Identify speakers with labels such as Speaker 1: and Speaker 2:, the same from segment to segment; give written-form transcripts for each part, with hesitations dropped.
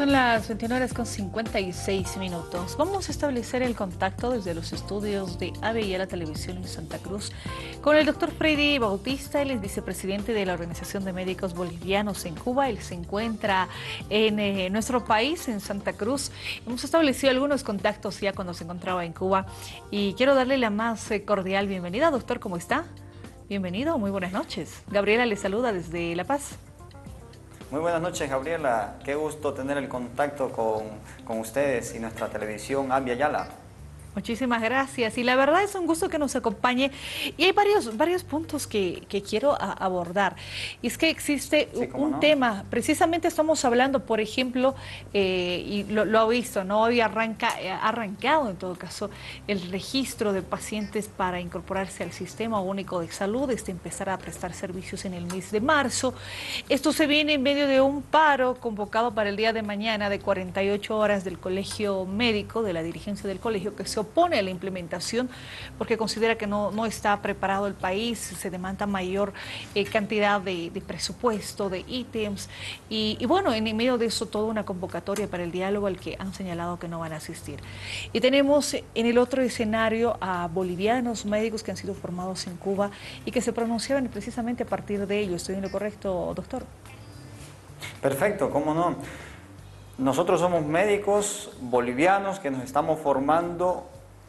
Speaker 1: Son las 21 horas con 56 minutos. Vamos a establecer el contacto desde los estudios de ABI Televisión en Santa Cruz con el doctor Freddy Bautista. Él es vicepresidente de la Organización de Médicos Bolivianos en Cuba. Él se encuentra en nuestro país, en Santa Cruz. Hemos establecido algunos contactos ya cuando se encontraba en Cuba y quiero darle la más cordial bienvenida. Doctor, ¿cómo está? Bienvenido, muy buenas noches. Gabriela le saluda desde La Paz.
Speaker 2: Muy buenas noches, Gabriela. Qué gusto tener el contacto con ustedes y nuestra televisión ABI Yala.
Speaker 1: Muchísimas gracias y la verdad es un gusto que nos acompañe y hay varios puntos que quiero abordar. Y es que existe un tema, precisamente estamos hablando, por ejemplo, y lo ha visto, ¿no? Hoy ha arrancado en todo caso el registro de pacientes para incorporarse al Sistema Único de Salud, empezar a prestar servicios en el mes de marzo. Esto se viene en medio de un paro convocado para el día de mañana de 48 horas del Colegio Médico, de la dirigencia del colegio, que se opone a la implementación porque considera que no está preparado el país, se demanda mayor cantidad de presupuesto, de ítems y bueno, en medio de eso toda una convocatoria para el diálogo al que han señalado que no van a asistir. Y tenemos en el otro escenario a bolivianos médicos que han sido formados en Cuba y que se pronunciaban precisamente a partir de ello. ¿Estoy en lo correcto, doctor?
Speaker 2: Perfecto, cómo no. Nosotros somos médicos bolivianos que nos estamos formando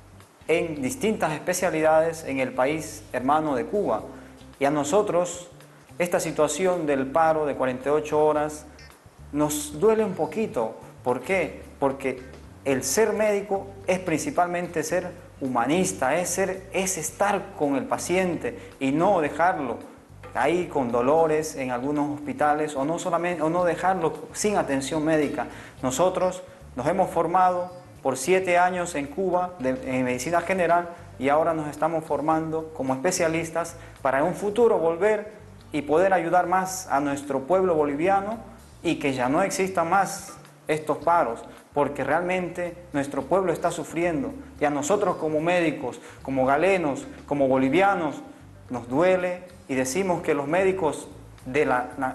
Speaker 2: en distintas especialidades en el país hermano de Cuba. Y a nosotros esta situación del paro de 48 horas nos duele un poquito. ¿Por qué? Porque el ser médico es principalmente ser humanista, es estar con el paciente y no dejarlo ahí con dolores en algunos hospitales o no dejarlo sin atención médica. Nosotros nos hemos formado por 7 años en Cuba en medicina general y ahora nos estamos formando como especialistas para en un futuro volver y poder ayudar más a nuestro pueblo boliviano y que ya no existan más estos paros, porque realmente nuestro pueblo está sufriendo y a nosotros como médicos, como galenos, como bolivianos, nos duele y decimos que los médicos de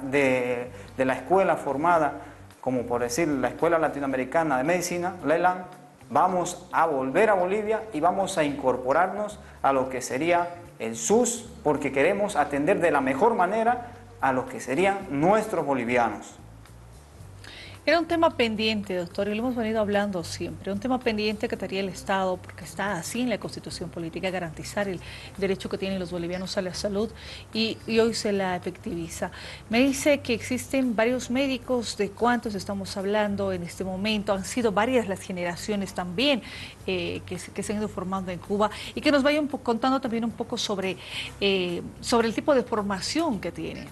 Speaker 2: la escuela formada, como por decir la Escuela Latinoamericana de Medicina, LELAM, vamos a volver a Bolivia y vamos a incorporarnos a lo que sería el SUS, porque queremos atender de la mejor manera a los que serían nuestros bolivianos.
Speaker 1: Era un tema pendiente, doctor, y lo hemos venido hablando siempre, un tema pendiente que tendría el Estado, porque está así en la Constitución Política, garantizar el derecho que tienen los bolivianos a la salud y hoy se la efectiviza. Me dice que existen varios médicos, ¿de cuántos estamos hablando en este momento? Han sido varias las generaciones también que se han ido formando en Cuba y que nos vayan contando también un poco sobre el tipo de formación que tienen.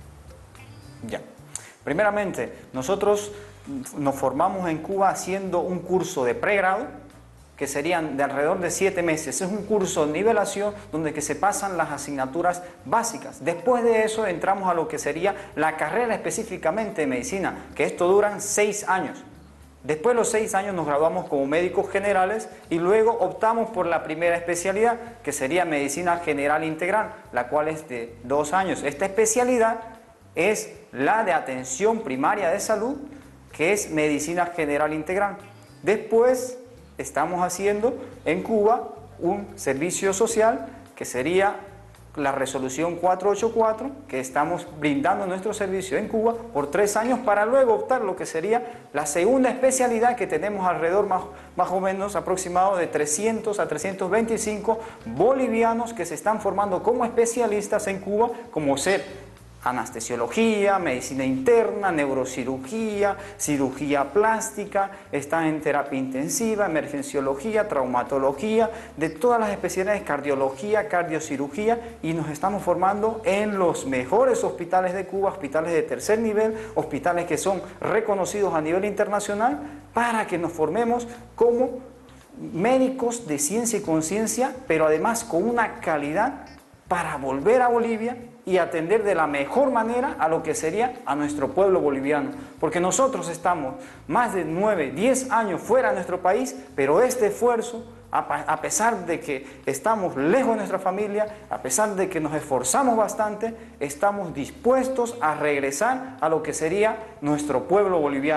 Speaker 2: Ya. Primeramente, nosotros nos formamos en Cuba haciendo un curso de pregrado, que serían de alrededor de 7 meses. Es un curso de nivelación donde que se pasan las asignaturas básicas. Después de eso entramos a lo que sería la carrera específicamente de medicina, que esto duran 6 años. Después de los 6 años nos graduamos como médicos generales y luego optamos por la primera especialidad, que sería medicina general integral, la cual es de 2 años. Esta especialidad es la de atención primaria de salud, que es medicina general integral. Después estamos haciendo en Cuba un servicio social, que sería la resolución 484, que estamos brindando nuestro servicio en Cuba por 3 años para luego optar lo que sería la segunda especialidad, que tenemos alrededor más o menos aproximado de 300 a 325 bolivianos que se están formando como especialistas en Cuba, como ser anestesiología, medicina interna, neurocirugía, cirugía plástica, están en terapia intensiva, emergenciología, traumatología, de todas las especialidades, cardiología, cardiocirugía, y nos estamos formando en los mejores hospitales de Cuba, hospitales de tercer nivel, hospitales que son reconocidos a nivel internacional, para que nos formemos como médicos de ciencia y conciencia, pero además con una calidad para volver a Bolivia y atender de la mejor manera a lo que sería a nuestro pueblo boliviano. Porque nosotros estamos más de 9, 10 años fuera de nuestro país, pero este esfuerzo, a pesar de que estamos lejos de nuestra familia, a pesar de que nos esforzamos bastante, estamos dispuestos a regresar a lo que sería nuestro pueblo boliviano.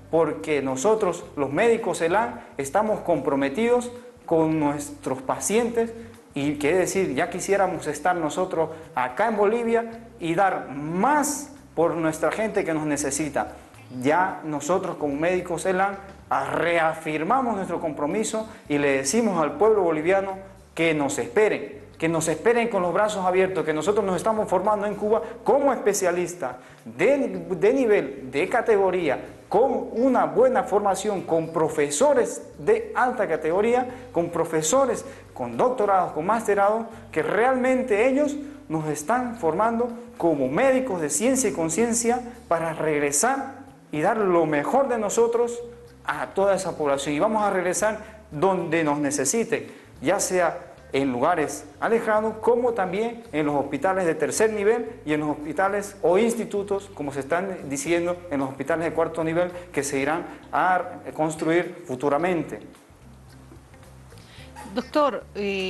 Speaker 2: porque nosotros, los médicos ELAN, estamos comprometidos con nuestros pacientes y quiere decir, ya quisiéramos estar nosotros acá en Bolivia y dar más por nuestra gente que nos necesita. Ya nosotros como médicos ELAN reafirmamos nuestro compromiso y le decimos al pueblo boliviano que nos esperen con los brazos abiertos, que nosotros nos estamos formando en Cuba como especialistas de nivel, de categoría, con una buena formación, con profesores de alta categoría, con profesores con doctorados, con masterados, que realmente ellos nos están formando como médicos de ciencia y conciencia para regresar y dar lo mejor de nosotros a toda esa población. Y vamos a regresar donde nos necesiten, ya sea en lugares alejados, como también en los hospitales de tercer nivel y en los hospitales o institutos, como se están diciendo, en los hospitales de cuarto nivel que se irán a construir futuramente.
Speaker 1: Doctor,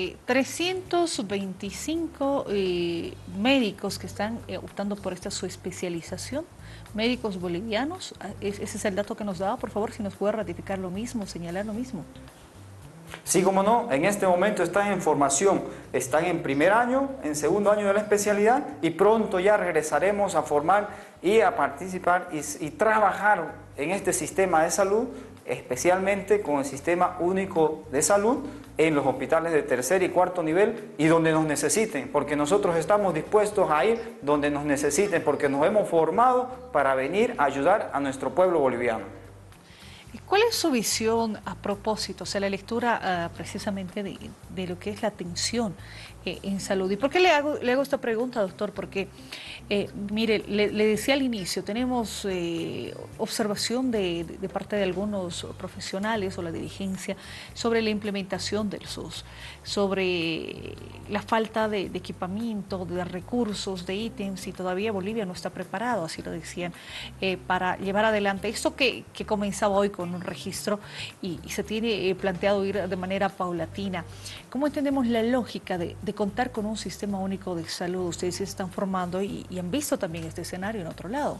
Speaker 1: 325 médicos que están optando por esta su especialización, médicos bolivianos, ese es el dato que nos daba, por favor, si nos puede ratificar lo mismo, señalar lo mismo.
Speaker 2: Sí, como no, en este momento están en formación, están en primer año, en segundo año de la especialidad y pronto ya regresaremos a formar y a participar y trabajar en este sistema de salud, especialmente con el Sistema Único de Salud en los hospitales de tercer y cuarto nivel y donde nos necesiten, porque nosotros estamos dispuestos a ir donde nos necesiten, porque nos hemos formado para venir a ayudar a nuestro pueblo boliviano.
Speaker 1: ¿Cuál es su visión a propósito, o sea, la lectura precisamente de lo que es la atención en salud? ¿Y por qué le hago esta pregunta, doctor? Porque, mire, le decía al inicio, tenemos observación de parte de algunos profesionales o la dirigencia sobre la implementación del SUS, sobre la falta de equipamiento, de recursos, de ítems, y todavía Bolivia no está preparado, así lo decían, para llevar adelante esto que comenzaba hoy con un registro y se tiene planteado ir de manera paulatina. ¿Cómo entendemos la lógica de contar con un sistema único de salud? Ustedes se están formando y han visto también este escenario en otro lado.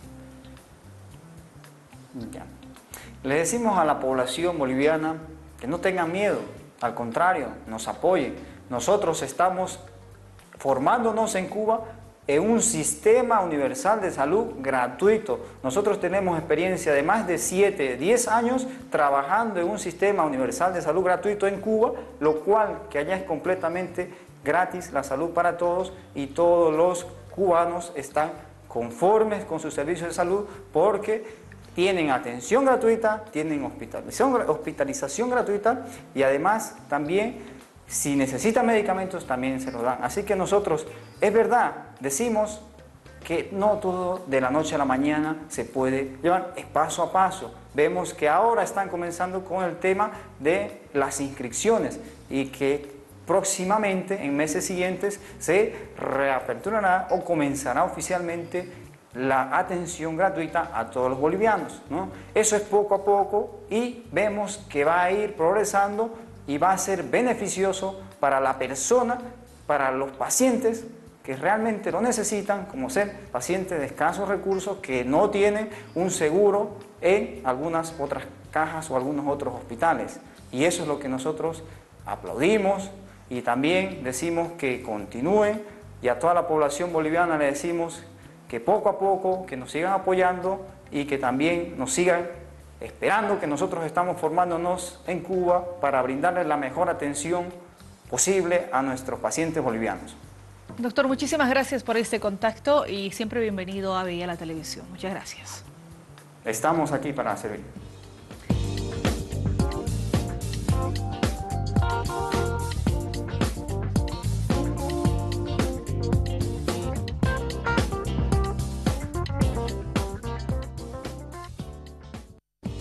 Speaker 2: Ya. Le decimos a la población boliviana que no tengan miedo, al contrario, nos apoyen. Nosotros estamos formándonos en Cuba en un sistema universal de salud gratuito. Nosotros tenemos experiencia de más de 7, 10 años trabajando en un sistema universal de salud gratuito en Cuba, lo cual que allá es completamente gratis la salud para todos y todos los cubanos están conformes con sus servicios de salud porque tienen atención gratuita, tienen hospitalización gratuita y además también si necesitan medicamentos también se los dan. Así que nosotros, es verdad, decimos que no todo de la noche a la mañana se puede llevar, es paso a paso. Vemos que ahora están comenzando con el tema de las inscripciones y que próximamente, en meses siguientes, se reaperturará o comenzará oficialmente la atención gratuita a todos los bolivianos, ¿no? Eso es poco a poco y vemos que va a ir progresando y va a ser beneficioso para la persona, para los pacientes que realmente lo necesitan, como ser pacientes de escasos recursos que no tienen un seguro en algunas otras cajas o algunos otros hospitales. Y eso es lo que nosotros aplaudimos y también decimos que continúen y a toda la población boliviana le decimos que poco a poco, que nos sigan apoyando y que también nos sigan esperando que nosotros estamos formándonos en Cuba para brindarles la mejor atención posible a nuestros pacientes bolivianos.
Speaker 1: Doctor, muchísimas gracias por este contacto y siempre bienvenido a Vía la Televisión. Muchas gracias.
Speaker 2: Estamos aquí para servir.